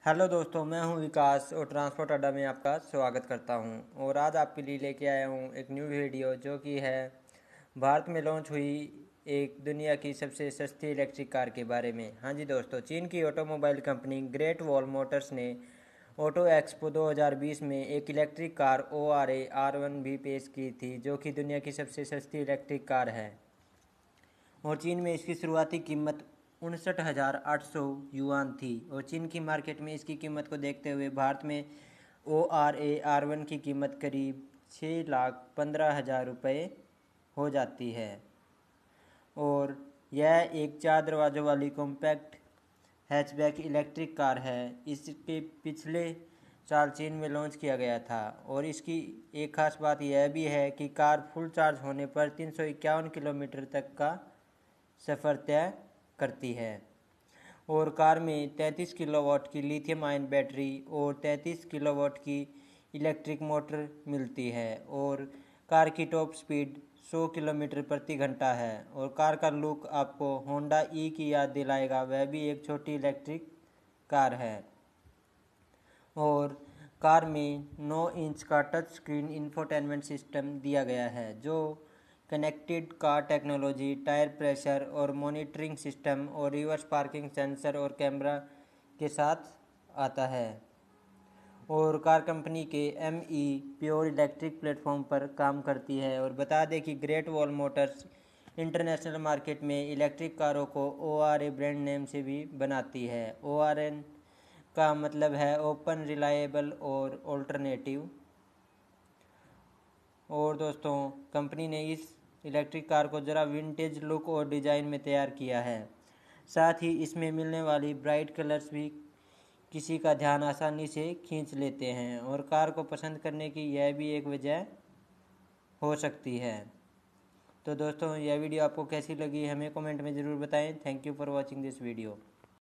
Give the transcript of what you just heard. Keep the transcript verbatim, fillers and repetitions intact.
Hello दोस्तों, मैं हूं विकास और ट्रांसपोर्ट अड्डा में आपका स्वागत करता हूं। और आज आपके लिए लेके आया हूं एक न्यू वीडियो जो कि है भारत में लॉन्च हुई एक दुनिया की सबसे सस्ती इलेक्ट्रिक कार के बारे में। हाँ जी दोस्तों, चीन की automobile company Great Wall Motors ने ऑटो एक्सपो दो हज़ार बीस में एक electric car O R A R one भी पेश की थी जो कि दुनिया की सबसे सस्ती इलेक्ट्रिक कार है। और चीन में इसकी शुरुआती कीमत उनसठ हज़ार आठ सौ युआन थी। और चीन की मार्केट में इसकी कीमत को देखते हुए भारत में O R A R one की कीमत करीब छः लाख पंद्रह हज़ार रुपये हो जाती है। और यह एक चार दरवाज़ों वाली कॉम्पैक्ट हैचबैक इलेक्ट्रिक कार है। इसके पिछले साल चीन में लॉन्च किया गया था। और इसकी एक खास बात यह भी है कि कार फुल चार्ज होने पर तीन सौ इक्यावन किलोमीटर तक का सफ़र तय करती है। और कार में तैंतीस किलोवाट की लिथियम आयन बैटरी और तैंतीस किलोवाट की इलेक्ट्रिक मोटर मिलती है। और कार की टॉप स्पीड सौ किलोमीटर प्रति घंटा है। और कार का लुक आपको होंडा ई की याद दिलाएगा, वह भी एक छोटी इलेक्ट्रिक कार है। और कार में नौ इंच का टच स्क्रीन इंफोटेनमेंट सिस्टम दिया गया है जो connected car technology, tyre pressure और मॉनिटरिंग सिस्टम और रिवर्स पार्किंग सेंसर और कैमरा के साथ आता है। और कार कंपनी के M E pure electric platform पर काम करती है। और बता दें कि Great Wall Motors international market में इलेक्ट्रिक कारों को O R A brand name से भी बनाती है। ओ आर एन का मतलब है ओपन, रिलायबल और ऑल्टरनेटिव। और दोस्तों, कंपनी ने इस इलेक्ट्रिक कार को ज़रा विंटेज लुक और डिज़ाइन में तैयार किया है। साथ ही इसमें मिलने वाली ब्राइट कलर्स भी किसी का ध्यान आसानी से खींच लेते हैं। और कार को पसंद करने की यह भी एक वजह हो सकती है। तो दोस्तों, यह वीडियो आपको कैसी लगी हमें कमेंट में ज़रूर बताएं। Thank you for watching this video.